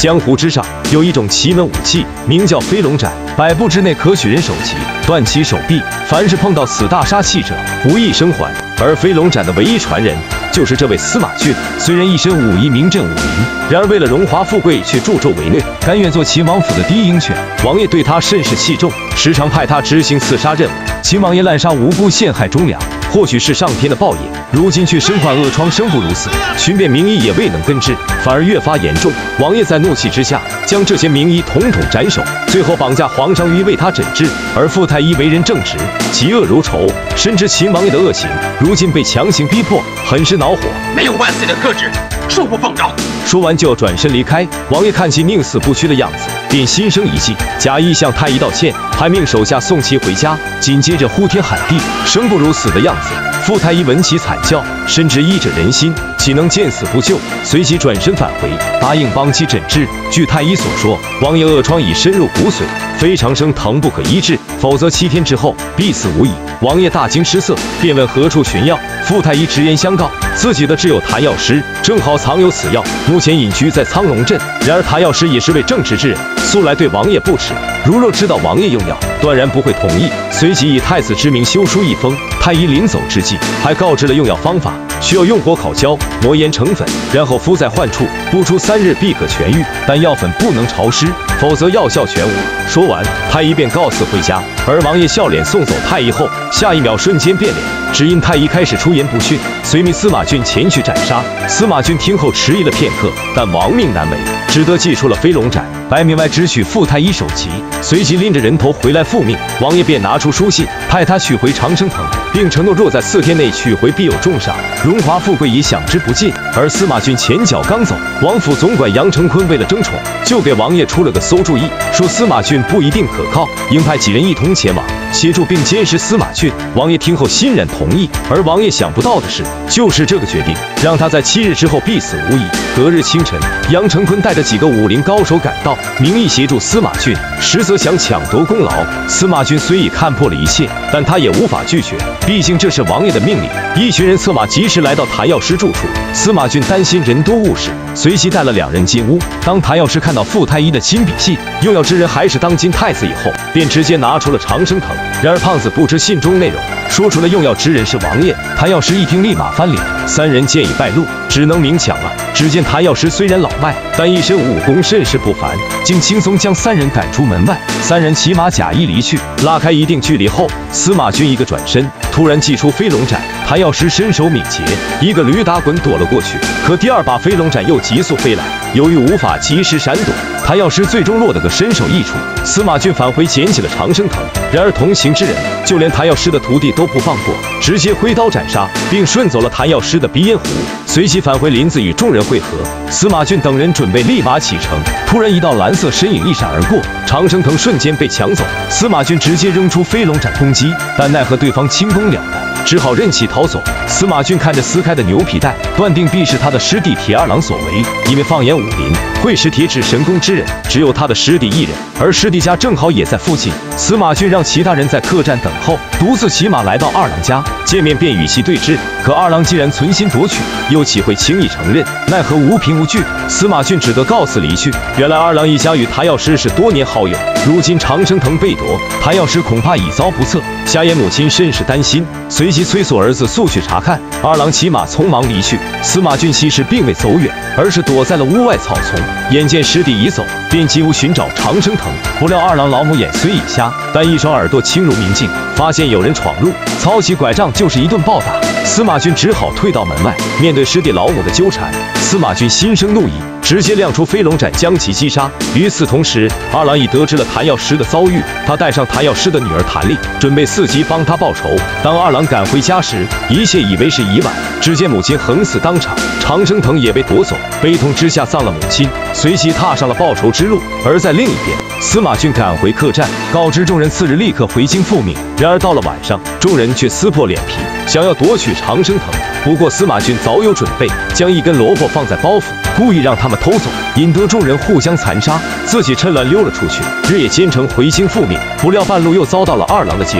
江湖之上有一种奇门武器，名叫飞龙斩，100步之内可取人首级，断其手臂。凡是碰到此大杀器者，无一生还。而飞龙斩的唯一传人就是这位司马俊。虽然一身武艺名震武林，然而为了荣华富贵，却助纣为虐，甘愿做秦王府的第一鹰犬。王爷对他甚是器重，时常派他执行刺杀任务。秦王爷滥杀无辜，陷害忠良，或许是上天的报应。如今却身患恶疮，生不如死，寻遍名医也未能根治，反而越发严重。王爷在怒气之下，将这些名医统统斩首，最后绑架皇上欲为他诊治。而傅太医为人正直，嫉恶如仇，深知秦王爷的恶行，如今被强行逼迫，很是恼火。 没有万岁的克制，恕不奉诏。 说完就要转身离开。王爷看其宁死不屈的样子，便心生一计，假意向太医道歉，还命手下送其回家。紧接着呼天喊地，生不如死的样子。傅太医闻其惨叫，深知医者仁心，岂能见死不救？随即转身返回，答应帮其诊治。据太医所说，王爷恶疮已深入骨髓，非长生疼不可医治，否则7天之后必死无疑。王爷大惊失色，便问何处寻药。傅太医直言相告，自己的挚友谭药师正好藏有此药，目前隐居在苍龙镇。然而谭药师也是位正直之人，素来对王爷不耻，如若知道王爷用药，断然不会同意。随即以太子之名修书一封。太医临走之际，还告知了用药方法，需要用火烤焦，磨研成粉，然后敷在患处，不出3日必可痊愈。但药粉不能潮湿，否则药效全无。说完，太医便告辞回家。而王爷笑脸送走太医后，下一秒瞬间变脸，只因太医开始出言不逊，随命司马俊前去斩杀。司马俊听后迟疑了片刻，但亡命难违，只得祭出了飞龙斩，百米外只取傅太医首级，随即拎着人头回来复命。王爷便拿出书信，派他取回长生藤，并承诺若在4天内取回，必有重赏，荣华富贵已享之不尽。而司马俊前脚刚走，王府总管杨成坤为了争宠，就给王爷出了个馊主意，说司马俊不一定可靠，应派几人一同前往协助并监视司马俊。王爷听后欣然同意。而王爷想不到的是，就是这个决定让他在7日之后必死无疑。隔日清晨，杨成坤带着几个武林高手赶到，名义协助司马俊，实则想抢夺功劳。司马俊虽已看破了一切，但他也无法拒绝，毕竟这是王爷的命令。一群人策马及时来到谭药师住处，司马俊担心人多误事，随即带了2人进屋。当谭药师看到傅太医的亲笔信，用药之人还是当今太子以后，便直接拿出了长生藤。然而胖子不知信中内容，说出了用药之人是王爷。谭药师一听，立马翻脸。3人见已败露，只能明抢了。只见谭药师虽然老迈，但一身武功甚是不凡，竟轻松将3人赶出门外。3人骑马假意离去，拉开一定距离后，司马俊一个转身，突然祭出飞龙斩。谭药师身手敏捷，一个驴打滚躲了过去。可第2把飞龙斩又急速飞来，由于无法及时闪躲，谭药师最终落得个身首异处。司马俊返回捡起了长生藤，然而同行之人就连谭药师的徒弟都不放过，直接挥刀斩杀，并顺走了谭药师的鼻烟壶，随即返回林子与众人会合。司马俊等人准备立马启程，突然一道蓝色身影一闪而过，长生藤瞬间被抢走。司马俊直接扔出飞龙斩攻击，但奈何对方轻功了得，只好任其逃走。司马俊看着撕开的牛皮袋，断定必是他的师弟铁二郎所为，因为放眼武林，会使铁指神功之人只有他的师弟一人，而师弟家正好也在附近。司马俊让其他人在客栈等候，独自骑马来到二郎家，见面便与其对峙。可二郎既然存心夺取，又岂会轻易承认？奈何无凭无据，司马俊只得告辞离去。原来二郎一家与谭药师是多年好友，如今长生藤被夺，谭药师恐怕已遭不测。瞎眼母亲甚是担心，随即催促儿子速去查看。二郎骑马匆忙离去，司马俊其实并未走远，而是躲在了屋外草丛。眼见师弟已走，便进屋寻找长生藤。不料二郎老母眼虽已瞎，但一双耳朵清如明镜，发现有人闯入，操起拐杖就是一顿暴打。司马俊只好退到门外。面对师弟老母的纠缠，司马俊心生怒意，直接亮出飞龙斩将其击杀。与此同时，二郎已得知了谭药师的遭遇，他带上谭药师的女儿谭丽，准备伺机帮他报仇。当二郎赶回家时，一切以为是已晚，只见母亲横死当场，长生藤也被夺走，悲痛之下丧了母亲，随即踏上了报仇之路。而在另一边，司马俊赶回客栈，告知众人次日立刻回京复命。然而到了晚上，众人却撕破脸皮，想要夺取长生藤。不过司马俊早有准备，将一根萝卜放在包袱，故意让他们偷走，引得众人互相残杀，自己趁乱溜了出去，日夜兼程回京复命。不料半路又遭到了二郎的劫杀。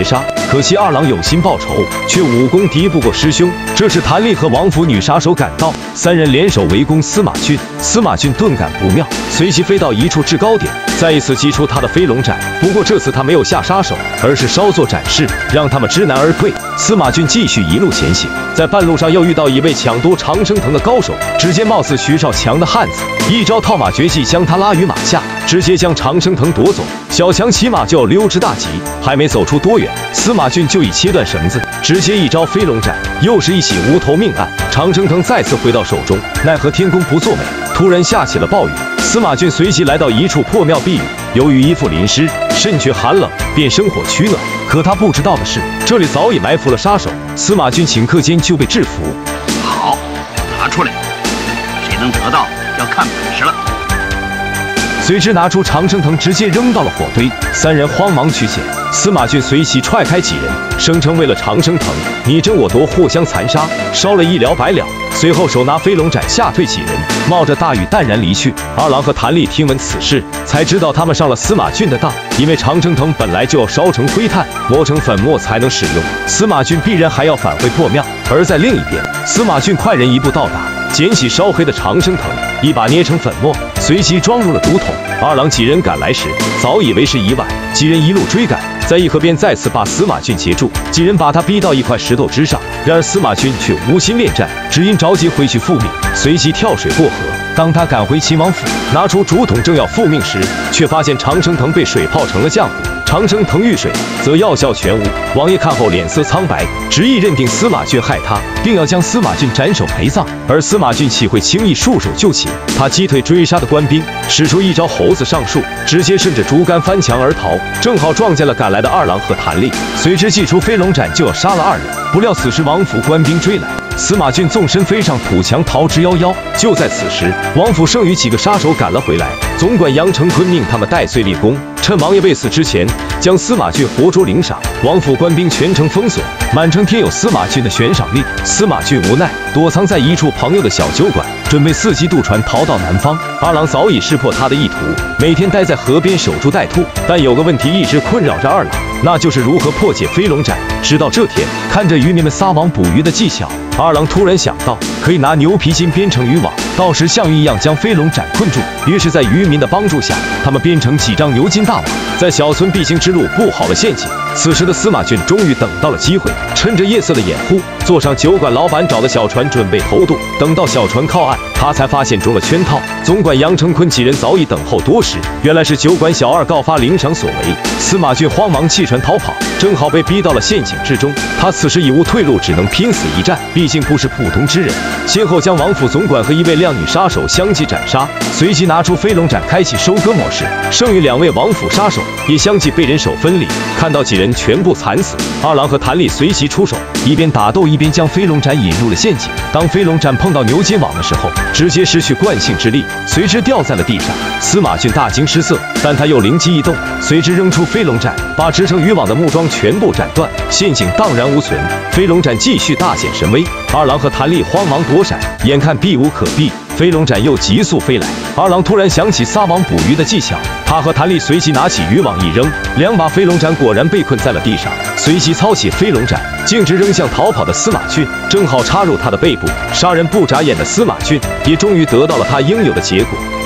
可惜二郎有心报仇，却武功敌不过师兄。这时谭丽和王府女杀手赶到，三人联手围攻司马俊。司马俊顿感不妙，随即飞到一处制高点，再一次击出他的飞龙斩。不过这次他没有下杀手，而是稍作展示，让他们知难而退。司马俊继续一路前行，在半路上又遇到一位抢夺长生藤的高手，只见貌似徐少强的汉子，一招套马绝技将他拉于马下，直接将长生藤夺走。小强骑马就要溜之大吉，还没走出多远，司马俊就已切断绳子，直接一招飞龙斩，又是一起无头命案。长生藤再次回到手中，奈何天公不作美，突然下起了暴雨。司马俊随即来到一处破庙避雨，由于衣服淋湿，甚觉寒冷，便生火取暖。可他不知道的是，这里早已埋伏了杀手。司马俊顷刻间就被制服。 好，拿出来，谁能得到要看本事了。 随之拿出长生藤，直接扔到了火堆，三人慌忙取险。司马俊随即踹开几人，声称为了长生藤，你争我夺，互相残杀，烧了一了百了。随后手拿飞龙斩吓退几人，冒着大雨淡然离去。二郎和谭丽听闻此事，才知道他们上了司马俊的当，因为长生藤本来就要烧成灰炭，磨成粉末才能使用，司马俊必然还要返回破庙。而在另一边，司马俊快人一步到达，捡起烧黑的长生藤，一把捏成粉末，随即装入了竹筒。二郎几人赶来时，早已为时已晚，几人一路追赶，在一河边再次把司马俊截住，几人把他逼到一块石头之上，然而司马俊却无心恋战，只因着急回去复命，随即跳水过河。当他赶回秦王府，拿出竹筒正要复命时，却发现长生藤被水泡成了浆糊。长生藤遇水则药效全无。王爷看后脸色苍白，执意认定司马俊害他，并要将司马俊斩首陪葬。而司马俊岂会轻易束手就擒？他击退追杀的官兵，使出一招猴子上树，直接顺着竹竿翻墙而逃，正好撞见了赶来的二郎和谭丽，随之祭出飞龙斩就要杀了二人。不料此时王府官兵追来，司马俊纵身飞上土墙逃之夭夭。就在此时，王府剩余几个杀手赶了回来，总管杨成坤命他们戴罪立功，趁王爷未死之前，将司马俊活捉领赏。王府官兵全城封锁，满城贴有司马俊的悬赏令。司马俊无奈，躲藏在一处朋友的小酒馆，准备伺机渡船逃到南方。二郎早已识破他的意图，每天待在河边守株待兔。但有个问题一直困扰着二郎，那就是如何破解飞龙斩。直到这天，看着渔民们撒网捕鱼的技巧，二郎突然想到，可以拿牛皮筋编成渔网，到时像鱼一样将飞龙斩困住。于是，在渔民的帮助下，他们编成几张牛筋大网，在小村必经之路布好了陷阱。此时的司马俊终于等到了机会，趁着夜色的掩护，坐上酒馆老板找的小船准备偷渡。等到小船靠岸，他才发现中了圈套。总管杨成坤几人早已等候多时，原来是酒馆小二告发领赏所为。司马俊慌忙弃船逃跑，正好被逼到了陷阱之中。他此时已无退路，只能拼死一战，毕竟不是普通之人。先后将王府总管和一位靓女杀手相继斩杀，随即拿出飞龙斩开启收割模式。剩余两位王府杀手也相继被人手分离。看到几人全部惨死，二郎和谭丽随即出手，一边打斗一边将飞龙斩引入了陷阱。当飞龙斩碰到牛筋网的时候，直接失去惯性之力，随之掉在了地上。司马俊大惊失色，但他又灵机一动，随之扔出飞龙斩，把织成渔网的木桩全部斩断，陷阱荡然无存。飞龙斩继续大显神威，二郎和谭丽慌忙躲闪，眼看避无可避，飞龙斩又急速飞来。二郎突然想起撒网捕鱼的技巧，他和谭丽随即拿起渔网一扔，两把飞龙斩果然被困在了地上，随即操起飞龙斩，径直扔向逃跑的司马俊，正好插入他的背部。杀人不眨眼的司马俊也终于得到了他应有的结果。